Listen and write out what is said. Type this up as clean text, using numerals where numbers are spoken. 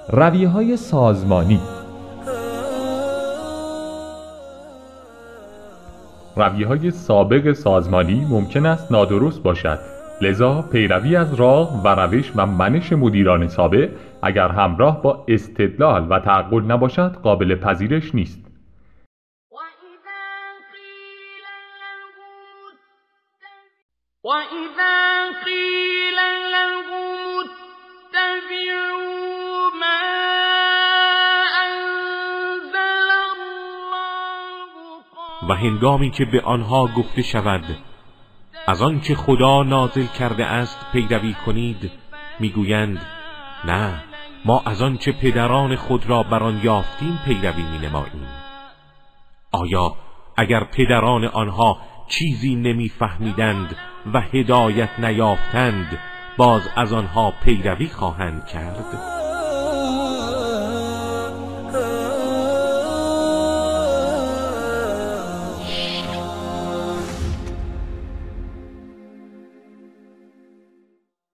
رویه‌های سازمانی. رویه‌های سابق سازمانی ممکن است نادرست باشد، لذا پیروی از راه و روش و منش مدیران سابق اگر همراه با استدلال و تعقل نباشد قابل پذیرش نیست. وَإِذَا قِيلَ لَهُمُ اتَّبِعُوا مَا أَنزَلَ اللَّهُ و هنگامی که به آنها گفته شود از آنچه خدا نازل کرده است پیروی کنید، میگویند نه، ما از آنچه پدران خود را بر آن یافتیم پیروی می‌نماییم. آیا اگر پدران آنها چیزی نمی‌فهمیدند و هدایت نیافتند باز از آنها پیروی خواهند کرد؟